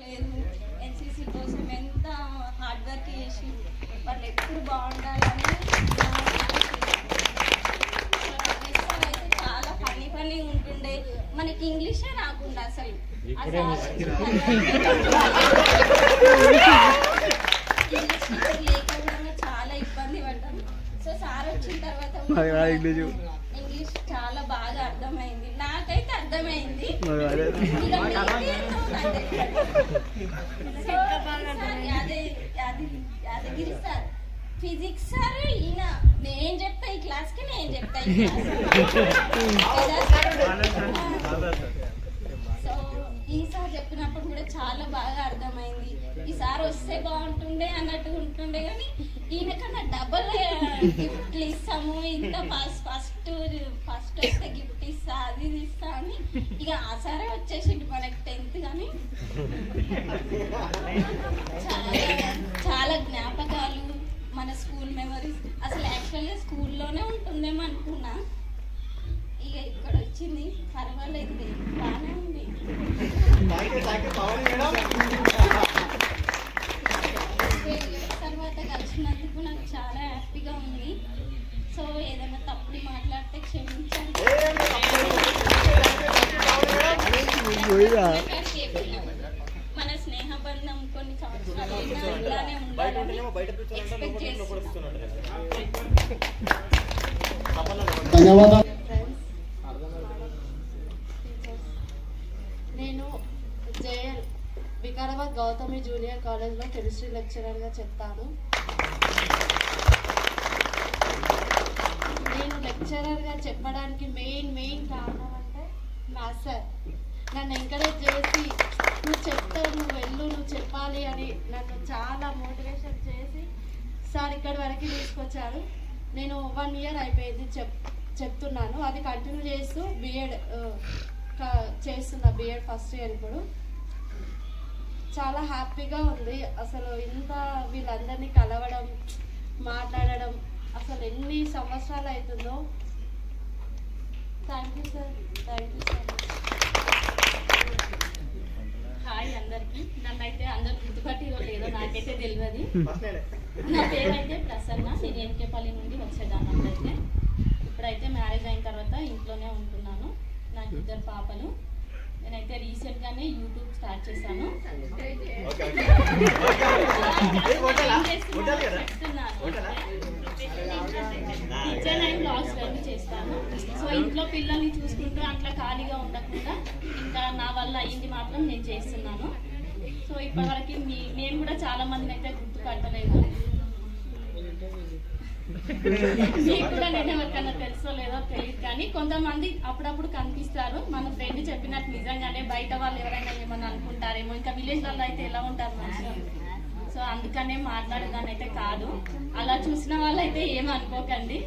లేదు. ఎన్సీసీ కోసం ఎంత హార్డ్ వర్క్ చేసి వాళ్ళు ఎప్పుడు బాగుండాలని అయితే చాలా ఫన్నీ ఫన్నీ ఉంటుండే. మనకి ఇంగ్లీషే రాకుండా అసలు లేకపోవడంలో చాలా ఇబ్బంది పడ్డాం. సో సార్ వచ్చిన తర్వాత ఇంగ్లీష్ చాలా బాగా అర్థమైంది, నాకైతే అర్థమైంది. యాదగిరి సార్, ఫిజిక్స్ సార్, ఈయన నేను చెప్తా ఈ క్లాస్కి, నేను చెప్తా ఈ క్లాస్. సో ఈసారి చెప్పినప్పుడు కూడా చాలా బాగా అర్థమైంది. ఈసారి వస్తే బాగుంటుండే అన్నట్టుగా ఉంటుండే, కానీ ఈయనకన్నా డబల్ గిఫ్ట్లు ఇస్తాము, ఇంత ఫస్ట్ వస్తే గిఫ్ట్ ఇస్తా, అది ఇస్తా అని ఇక ఆ సారే వచ్చేసిండు మనకి 10th. కానీ చాలా జ్ఞాపకాలు, మన స్కూల్ మెమరీస్. అసలు యాక్చువల్గా స్కూల్లోనే ఉంటుందేమో అనుకున్నా, ఇక ఇక్కడ వచ్చింది. పర్వాలేదు, బాగానే ఉంది. తర్వాత కలిసినందుకు నాకు చాలా హ్యాపీగా ఉంది. సో ఏదైనా తప్పుడు మాట్లాడితే క్షమించండి. మన స్నేహబంధం కొన్ని సంవత్సరాలు ఇలానే ఉండాలని ఎక్స్పెక్ట్ చేస్తున్నాను. నేను జేఎల్ వికారాబాద్ గౌతమి జూనియర్ కాలేజ్లో కెమిస్ట్రీ లెక్చరర్గా చెప్తాను. నేను లెక్చరర్గా చెప్పడానికి మెయిన్ కారణం అంటే మా సార్ నన్ను ఎంకరేజ్ చేసి, నువ్వు చెప్తావు, నువ్వు వెళ్ళు, నువ్వు చెప్పాలి అని నన్ను చాలా మోటివేషన్ చేసి సార్ ఇక్కడి వరకు తీసుకొచ్చారు. నేను 1 year అయిపోయింది చెప్తున్నాను, అది కంటిన్యూ చేస్తూ బీఎడ్ చేస్తున్నా. బీఎడ్ ఫస్ట్ ఇయర్ ఇప్పుడు. చాలా హ్యాపీగా ఉంది. అసలు ఇంత వీళ్ళందరినీ కలవడం, మాట్లాడడం అసలు ఎన్ని సంవత్సరాలు అవుతుందో. Thank you sir, thank you so much. Hi అందరికి. నన్నైతే అందరు గుర్తుపట్టిరో లేదో నాకైతే తెలియదు. నా పేరైతే ప్రసన్న, నేను ఎన్కేపల్లి నుండి వచ్చేదాన్ని. అయితే ఇప్పుడైతే మ్యారేజ్ అయిన తర్వాత ఇంట్లోనే ఉంటున్నాను. నాకు 2 పాపలు. నేనైతే రీసెంట్గానే యూట్యూబ్ స్టార్ట్ చేశాను. కిచెన్ అండ్ బ్లాగ్స్ రెండు చేస్తాను. సో ఇంట్లో పిల్లల్ని చూసుకుంటూ అట్లా ఖాళీగా ఉండకుండా ఇంకా నా వల్ల అయ్యింది మాత్రం నేను చేస్తున్నాను. సో ఇప్పటివరకు నేను కూడా చాలా మందిని అయితే గుర్తుపట్టలేదు. మీకు కూడా నేను ఎవరికన్నా తెలుసో లేదో తెలియదు, కానీ కొంతమంది అప్పుడప్పుడు కనిపిస్తారు. మన ఫ్రెండ్ చెప్పినట్టు నిజంగానే బయట వాళ్ళు ఎవరైనా ఏమన్నా అనుకుంటారేమో. ఇంకా విలేజ్ వాళ్ళు అయితే ఎలా ఉంటారు మంచిగా. సో అందుకనే మాట్లాడేదాన్ని అయితే కాదు. అలా చూసిన వాళ్ళు అయితే ఏం అనుకోకండి.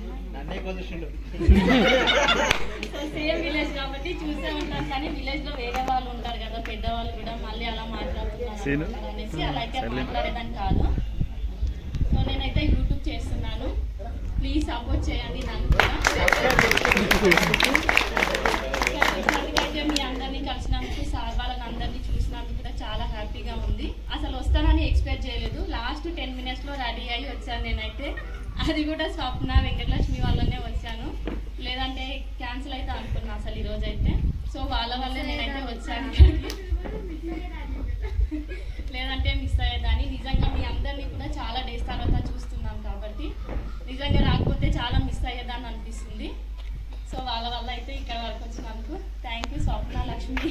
సో సేమ్ విలేజ్ కాబట్టి చూసే ఉంటారు, కానీ విలేజ్ లో వేరే వాళ్ళు ఉంటారు కదా పెద్దవాళ్ళు కూడా, మళ్ళీ అలా మాట్లాడుతున్నారు అనేసి అలా అయితే మాట్లాడేదాన్ని కాదు. సో నేనైతే యూట్యూబ్ చేస్తున్నాను, ప్లీజ్ సపోర్ట్ చేయండి నన్ను కూడా. అయితే మీ అందరినీ కలిసినందుకు, సార్ వాళ్ళని అందరినీ చూసినందుకు కూడా చాలా హ్యాపీగా ఉంది. అసలు వస్తానని ఎక్స్పెక్ట్ చేయలేదు. లాస్ట్ 10 minutes రెడీ అయ్యి వచ్చాను నేనైతే. అది కూడా స్వప్న వెంకటలక్ష్మి వాళ్ళనే వచ్చాను, లేదంటే క్యాన్సిల్ అయితే అనుకున్నా అసలు ఈరోజు అయితే. సో వాళ్ళ వల్లే నేనైతే వచ్చాను, లేదంటే మిస్ అయ్యేదాన్ని. నిజంగా మీ అందరినీ కూడా చాలా డేస్ తర్వాత చూస్తున్నాం కాబట్టి నిజంగా రాకపోతే చాలా మిస్ అయ్యేదాన్ని అనిపిస్తుంది. సో వాళ్ళ వల్ల అయితే ఇక్కడ వరకు వచ్చినందుకు thank you Swapna, Lakshmi.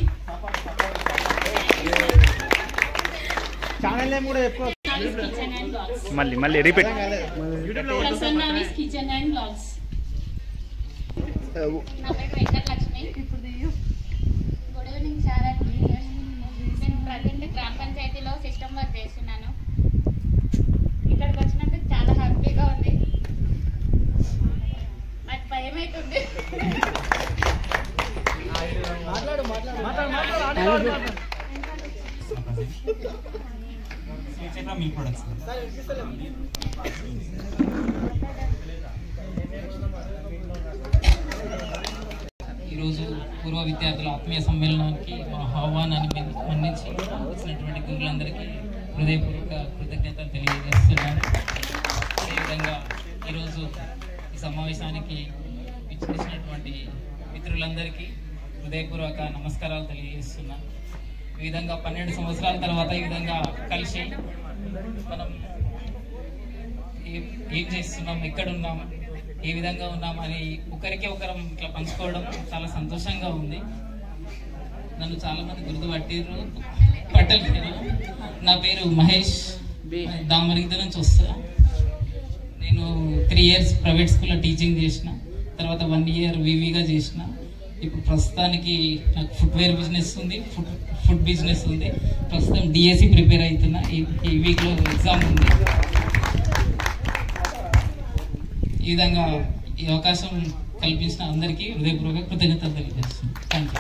Kitchen and blogs, మళ్ళీ రిపీట్. ప్రసన్నవిస్ కిచెన్ అండ్ బ్లాగ్స్. నా పేరు వెంకటలక్ష్మి. Good evening sir. నేను ప్రజెంట్ గ్రామ పంచాయతీలో సిస్టమ్ వర్క్ చేస్తున్నాను. ఇక్కడికి వచ్చినందుకు చాలా హ్యాపీగా ఉంది. నాకు భయం అవుతుంది. ఈరోజు పూర్వ విద్యార్థుల ఆత్మీయ సమ్మేళనానికి మా ఆహ్వానాన్ని మన్నించి ఇచ్చినటువంటి గురువులందరికీ హృదయపూర్వక కృతజ్ఞతలు తెలియజేస్తున్నాను. అదేవిధంగా ఈరోజు ఈ సమావేశానికి ఇచ్చినటువంటి మిత్రులందరికీ హృదయపూర్వక నమస్కారాలు తెలియజేస్తున్నాను. ఈ విధంగా 12 సంవత్సరాల తర్వాత ఈ విధంగా కలిసి మనం ఏం చేస్తున్నాం, ఎక్కడున్నాం, ఏ విధంగా ఉన్నామని ఒకరికి ఒకరం ఇట్లా పంచుకోవడం చాలా సంతోషంగా ఉంది. నన్ను చాలా మంది పట్టలేదు. నా పేరు మహేష్, దామరిగిద నుంచి వస్తా. నేను 3 years ప్రైవేట్ స్కూల్లో టీచింగ్ చేసిన, తర్వాత 1 year వివిగా చేసిన. ఇప్పుడు ప్రస్తుతానికి నాకు ఫుట్వేర్ బిజినెస్ ఉంది, ఫుడ్ బిజినెస్ ఉంది. ప్రస్తుతం డిఎస్సి ప్రిపేర్ అవుతున్నా. ఈ వీక్లో ఎగ్జామ్ ఉంది. ఈ విధంగా ఈ అవకాశం కల్పించిన అందరికీ హృదయపూర్వక కృతజ్ఞతలు తెలియజేస్తున్నాను. థ్యాంక్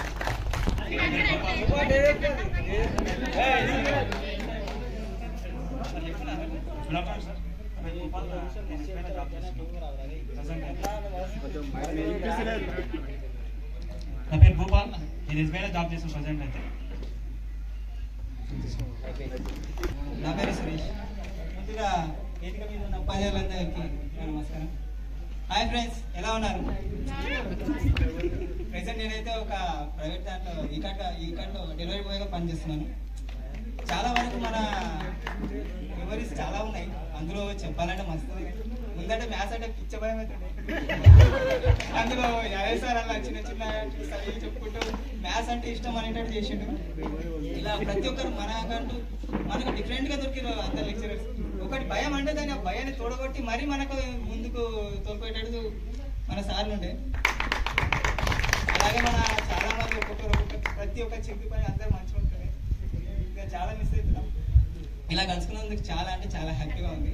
నా పేరు భూపాల్. నేను ఎస్బీఐలో జాబ్ చేసిన ప్రజెంట్ అయితే. నా పేరు సురేష్. ముందుగా వేదిక మీద ఉన్న ఉపాధ్యాయులందరికీ నమస్కారం. హాయ్ ఫ్రెండ్స్, ఎలా ఉన్నారు? ప్రెసెంట్ నేనైతే ఒక ప్రైవేట్ దాంట్లో ఈ కార్డులో డెలివరీ బాయ్గా పనిచేస్తున్నాను. చాలా వరకు మన మెమరీస్ చాలా ఉన్నాయి. అందులో చెప్పాలంటే మస్తు. ముందంటే మ్యాథ్స్ అంటే పిచ్చ భయం అవుతుంది. అందులో 50 సార్లు అలా చిన్న చిన్న చదివి చెప్పుకుంటూ మ్యాథ్స్ అంటే ఇష్టం అనేటట్టు చేసిండు. ఇలా ప్రతి ఒక్కరు మనకు డిఫరెంట్గా దొరికిరు అందరు లెక్చరర్స్. ఒకటి భయం అంటే దాన్ని ఆ భయాన్ని తోడగొట్టి మరీ మనకు ముందుకు తోలుకునేటట్టు మన సార్లు ఉండే. అలాగే మన చాలా మంది ఒక్కొక్కరు ప్రతి ఒక్క చెప్పి పని అందరూ మంచిగా ఉంటుంది. ఇంకా చాలా మిస్ అవుతున్నాం. ఇలా కలుసుకున్నందుకు చాలా అంటే చాలా హ్యాపీగా ఉంది.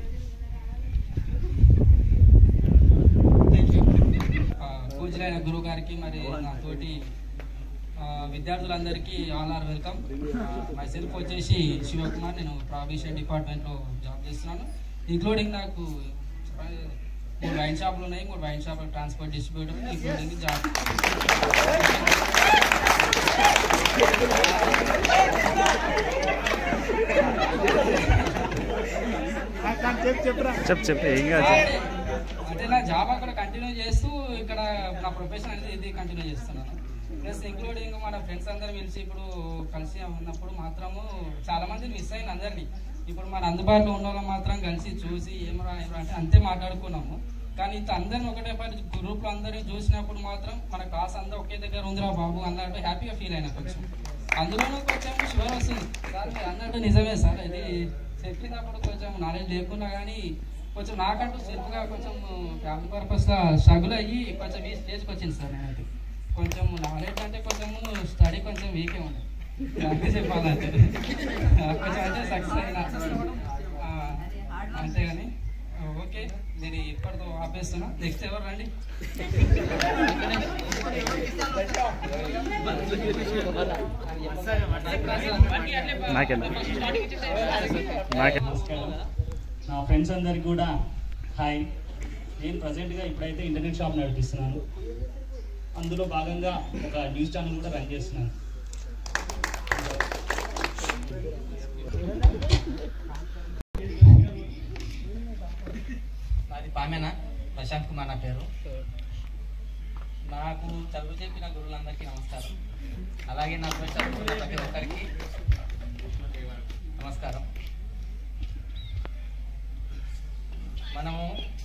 పూజలైన గురువు గారికి, మరి నా తోటి విద్యార్థులందరికీ all are welcome. Myself వచ్చేసి శివకుమార్. నేను ప్రావిషన్ డిపార్ట్మెంట్లో జాబ్ చేస్తున్నాను. ఇంక్లూడింగ్ నాకు 3 వైన్ షాపులు ఉన్నాయి. 3 వైన్ షాపులు ట్రాన్స్పోర్ట్ డిస్ట్రిబ్యూటర్, ఇంక్లూడింగ్ జాబ్. అంటే నా జాబ్ అక్కడ కంటిన్యూ చేస్తూ ఇక్కడ నా ప్రొఫెషన్ అనేది ఇది కంటిన్యూ చేస్తున్నాను. ప్లస్ ఇంక్లూడింగ్ మన ఫ్రెండ్స్ అందరూ కలిసి ఇప్పుడు కలిసి ఉన్నప్పుడు మాత్రము చాలా మంది మిస్ అయిన అందరినీ ఇప్పుడు మన అందుబాటులో ఉన్న వాళ్ళని మాత్రం కలిసి చూసి ఏమరా అంటే అంతే మాట్లాడుకున్నాము. కానీ ఇంత అందరిని ఒకటే పాటు గ్రూప్లో అందరినీ చూసినప్పుడు మాత్రం మన క్లాస్ అందరూ ఒకే దగ్గర ఉందిరా బాబు అన్నట్టు హ్యాపీగా ఫీల్ అయినా కొంచెం. అందులోనూ కొంచెం షుగర్ వస్తుంది సార్ అన్నట్టు. నిజమే సార్, ఇది చెప్పినప్పుడు కొంచెం నాలెడ్జ్ లేకున్నా కానీ కొంచెం నాకంటూ సెల్ఫ్గా కొంచెం ఫ్యామిలీ పర్పస్గా స్ట్రగుల్ అయ్యి కొంచెం ఈ స్టేజ్కి వచ్చింది సార్. నేనైతే కొంచెం నాలెడ్జ్ అంటే కొంచెము స్టడీ కొంచెం వీకే ఉంది చెప్పాలంటే. కొంచెం అంటే సక్సెస్ అయినా అంతేగాని ఓకే. నేను ఇప్పటితో ఆపేస్తున్నా. నెక్స్ట్ ఎవరు రండి. నా ఫ్రెండ్స్ అందరికి కూడా హాయ్. నేను ప్రజెంట్గా ఇప్పుడైతే ఇంటర్నెట్ షాప్ నడిపిస్తున్నాను. అందులో భాగంగా ఒక న్యూస్ ఛానల్ కూడా రన్ చేస్తున్నాను. నాది పామేనా, ప్రశాంత్ కుమార్ నా పేరు. నాకు చదువు చెప్పిన గురువులందరికీ నమస్కారం. అలాగే నా చదువుకున్న ప్రతి ఒక్కరికి నమస్కారం. మనము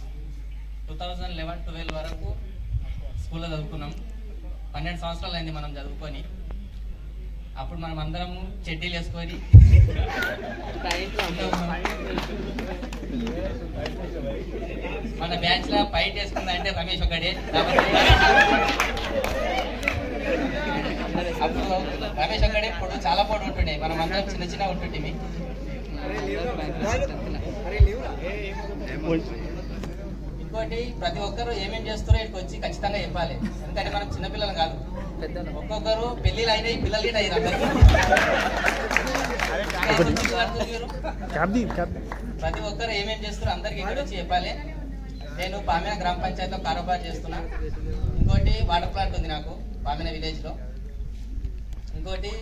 2011-12 వరకు స్కూల్లో చదువుకున్నాం. 12 సంవత్సరాలు అయింది మనం చదువుకొని. అప్పుడు మనం అందరము చెడ్డీలు వేసుకొని మన బ్యాచ్ లో ఫైట్ వేసుకుందంటే రమేష్ ఒకడే. అప్పుడు రమేష్ ఒకడే పొడు చాలా పొడు ఉంటుండే, మనం అందరం చిన్న చిన్న ఉంటుంటే. ఇంకోటి ప్రతి ఒక్కరు ఏమేమి చేస్తారో ఇక్కడికి వచ్చి ఖచ్చితంగా చెప్పాలి. ఎందుకంటే మనం చిన్నపిల్లలు కాదు, ఒక్కొక్కరు పెళ్లిళ్ళు అయినాయి, పిల్లలు కూడా అయ్యారు. ప్రతి ఒక్కరు ఏమేమి చేస్తారో అందరికి ఇక్కడ వచ్చి చెప్పాలి. నేను పామ్యా గ్రామ పంచాయతీలో కారోబార్ చేస్తున్నా. ఇంకోటి వాటర్ ప్లాంట్ ఉంది నాకు. పామిన విలేజ్లో. ఇంకోటి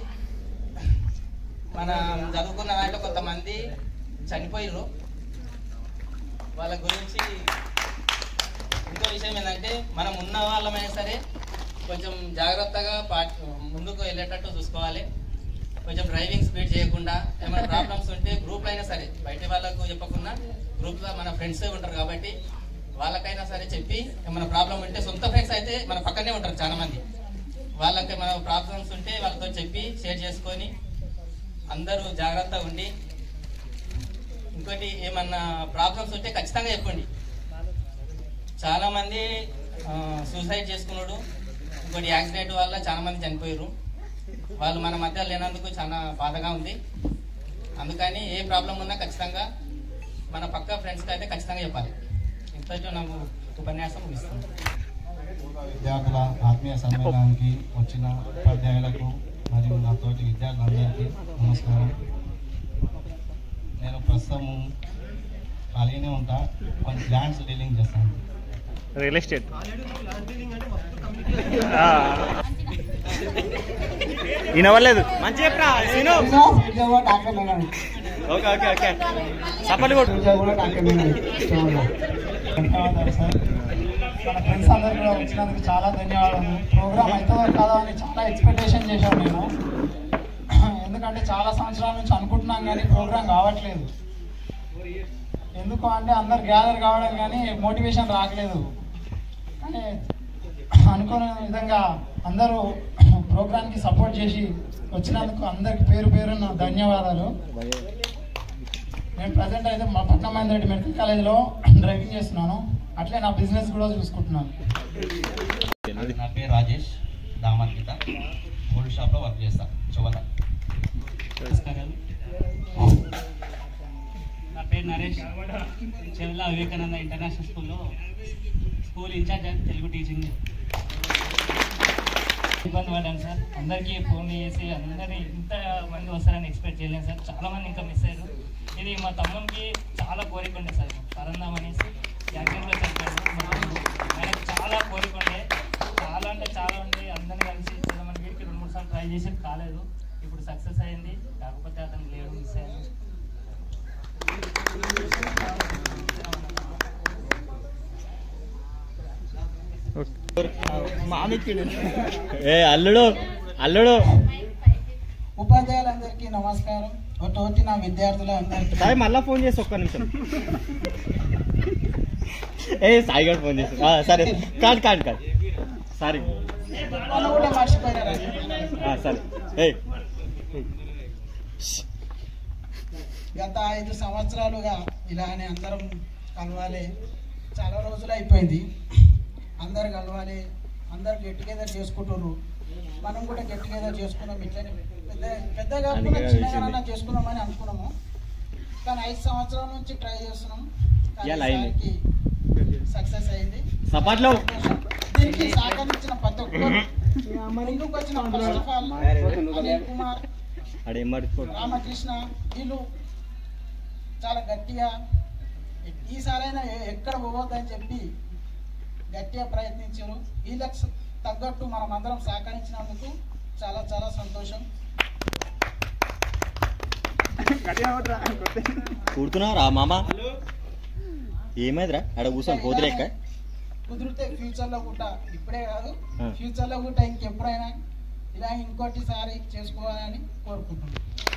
మన చదువుకున్న దాంట్లో కొంతమంది చనిపోయారు. వాళ్ళ గురించి ఇంకో విషయం ఏంటంటే, మనం ఉన్న వాళ్ళమైనా సరే కొంచెం జాగ్రత్తగా ముందుకు వెళ్ళేటట్టు చూసుకోవాలి. కొంచెం డ్రైవింగ్ స్పీడ్ చేయకుండా, ఏమైనా ప్రాబ్లమ్స్ ఉంటే గ్రూప్లో అయినా సరే, బయట వాళ్ళకు చెప్పకుండా గ్రూప్లో మన ఫ్రెండ్స్ ఉంటారు కాబట్టి వాళ్ళకైనా సరే చెప్పి, ఏమైనా ప్రాబ్లం ఉంటే సొంత ఫ్రెండ్స్ అయితే మన పక్కనే ఉంటారు చాలా మంది, వాళ్ళకి మన ప్రాబ్లమ్స్ ఉంటే వాళ్ళతో చెప్పి షేర్ చేసుకొని అందరూ జాగ్రత్తగా ఉండి. ఇంకోటి ఏమన్నా ప్రాబ్లమ్స్ ఉంటే ఖచ్చితంగా చెప్పండి. చాలా మంది సూసైడ్ చేసుకున్నాడు, ఇంకోటి యాక్సిడెంట్ వల్ల చాలా మంది చనిపోయారు. వాళ్ళు మన మధ్య లేనందుకు చాలా బాధగా ఉంది. అందుకని ఏ ప్రాబ్లం ఉన్నా ఖచ్చితంగా మన పక్క ఫ్రెండ్స్కి అయితే ఖచ్చితంగా చెప్పాలి. ఇంతతో నాకు ఉపన్యాసం ముగిస్తాను. విద్యార్థుల ఆత్మీయ సమ్మేళనానికి వచ్చిన ఉపాధ్యాయులకు మరియు నా తోటి విద్యార్థులందరికీ నమస్కారం. నేను ప్రస్తుతం ఖాళీనే ఉంటా, కొన్ని ల్యాండ్స్ డీలింగ్ చేస్తాను. రియల్ ఎస్టేట్ వినవలేదు. మంచి చెప్పరా. ఓకే ఓకే ఓకే సపలు కొట్టు. ధన్యవాదాలు సార్. మన ఫ్రెండ్స్ అందరు కూడా వచ్చినందుకు చాలా ధన్యవాదాలు. ప్రోగ్రామ్ అవుతుందో కాదో అని చాలా ఎక్స్పెక్టేషన్ చేశాను నేను. ఎందుకంటే చాలా సంవత్సరాల నుంచి అనుకుంటున్నాం కానీ ప్రోగ్రామ్ కావట్లేదు. ఎందుకు అంటే అందరు గ్యాదర్ కావడం కానీ మోటివేషన్ రావట్లేదు. కానీ అనుకున్న విధంగా అందరూ ప్రోగ్రామ్కి సపోర్ట్ చేసి వచ్చినందుకు అందరికి పేరు పేరున్న ధన్యవాదాలు. నేను ప్రజెంట్ అయితే మా పట్నం రెడ్డి మెడికల్ కాలేజ్లో డ్రైవింగ్ చేస్తున్నాను. అట్లే నా బిజినెస్ కూడా చూసుకుంటున్నాను. నా పేరు రాజేష్ దామర్గిత, గోల్డ్ షాప్లో వర్క్ చేస్తాను. చువల. నమస్కారం. నా పేరు నరేష్, చెవెల వివేకానంద ఇంటర్నేషనల్ స్కూల్లో school incharge and Telugu teaching. ఇబ్బంది పడ్డాను సార్. అందరికీ ఫోన్ చేసి అందరినీ ఇంతమంది వస్తారని ఎక్స్పెక్ట్ చేయలేను సార్. చాలామంది ఇంకా మిస్ అయ్యారు. ఇది మా తమ్మునికి చాలా కోరిక ఉండే సార్, పరందాం అనేసి యాక్సిడెంట్లో చనిపోయాడు. ఆయనకు చాలా కోరిక ఉండే, చాలా అంటే చాలా ఉండే. అందరినీ కలిసి చాలామంది 2-3 సార్లు ట్రై చేసి కాలేదు. ఇప్పుడు సక్సెస్ అయింది. కాకపోతే అతను లేడు, మిస్ అయ్యాను. అల్లుడు అల్లుడు. ఉపాధ్యాయులందరికీ నమస్కారం. తోటి నా విద్యార్థులందరికీ మళ్ళా ఫోన్ చేసి ఒక్క నిమిషం. సాయి గారు ఫోన్ చేసి సరే కాదు సారీ కూడా మర్చిపోయారు. సరే. గత 5 సంవత్సరాలుగా ఇలానే అందరం కలవాలి. చాలా రోజులు అయిపోయింది. అందరు కలవాలి, అందరు గెట్ టుగెదర్ చేసుకుంటున్నారు. మనం కూడా గెట్ టుగెదర్ చేసుకున్నాం. ఇట్లనే పెద్దగా చిన్నగా చేసుకున్నామని అనుకున్నాము. కానీ 5 సంవత్సరాల నుంచి ట్రై చేస్తున్నాం. సక్సెస్ అయింది. దీనికి సహకరించిన ప్రతి ఒక్కరు, ముందుకు వచ్చిన first of all Anil Kumar, Ramakrishna, వీళ్ళు చాలా గట్టిగా ఈసారైనా ఎక్కడ పోవద్దని చెప్పి గట్టిగా ప్రయత్నించారు. వీళ్ళకి తగ్గట్టు మనం అందరం సహకరించినందుకు చాలా చాలా సంతోషం. కూర్చున్నారా మామ? ఏమైందిరా అక్కడ కూర్చొని పోతులేక? కుదిరితే ఫ్యూచర్లో కూడా, ఇప్పుడే కాదు ఫ్యూచర్లో కూడా ఇంకెప్పుడైనా ఇలా ఇంకోటిసారి చేసుకోవాలని కోరుకుంటున్నాను.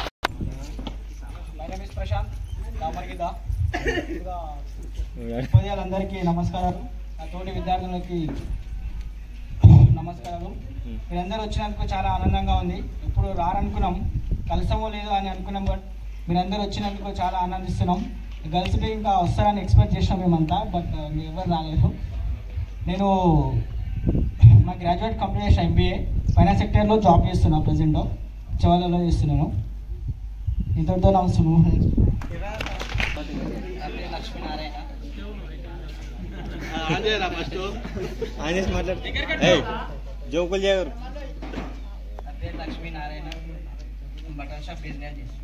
My name is Prashanth Damaragidda. ఉపాధ్యాయులందరికీ నమస్కారాలు. నా తోటి విద్యార్థులకి నమస్కారాలు. మీరందరూ వచ్చినందుకు చాలా ఆనందంగా ఉంది. ఇప్పుడు రారనుకున్నాం, కలిసామో లేదో అని అనుకున్నాం. బట్ మీరందరూ వచ్చినందుకు చాలా ఆనందిస్తున్నాం. గర్ల్స్ డే ఇంకా వస్తారని ఎక్స్పెక్ట్ చేసినాం మేమంతా, బట్ ఎవరు రాలేదు. నేను మా గ్రాడ్యుయేట్ కంప్లీట్ చేసిన MBA ఫైనాన్స్ సెక్టర్లో జాబ్ చేస్తున్నాను. ప్రజెంట్ చవాలలో చేస్తున్నాను. ఇంతటితో నా లక్ష్మీనారాయణ. జోకులు చేయరు. నా పేరు లక్ష్మీనారాయణ, బటన్ షాప్ బిజినెస్ చేస్తాను.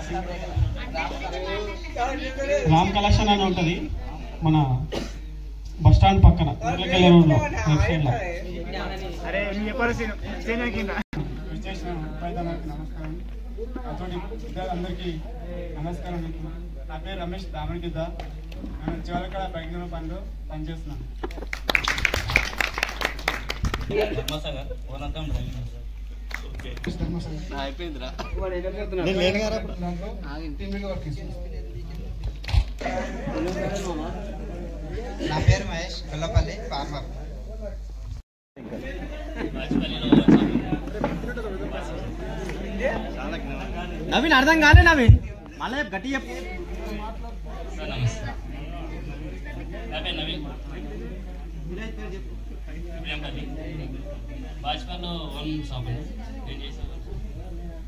రామ్ కలెక్షన్ అని ఉంటుంది మన స్టాండ్ పక్కన ఊర్లకెళ్ళే రోడ్లో లెఫ్ట్ సైడ్లో. విచ్చేసిన రైతులందరికీ నమస్కారం. నాతోటి అందరికీ నమస్కారం. నా పేరు రమేష్ దామణగిద్ద. నేను చివరికాడ ప్రజ్ఞాన పనిలో పనిచేస్తున్నాను. నా పేరు మహేష్ గొల్లపల్లి ఫార్మర్. నవీన్ అర్థం కాలే నవీన్ మళ్ళీ గట్టి చెప్పు. బాజ్పాల్లో ఓన్ షాప్ అండి. నేను చేసాను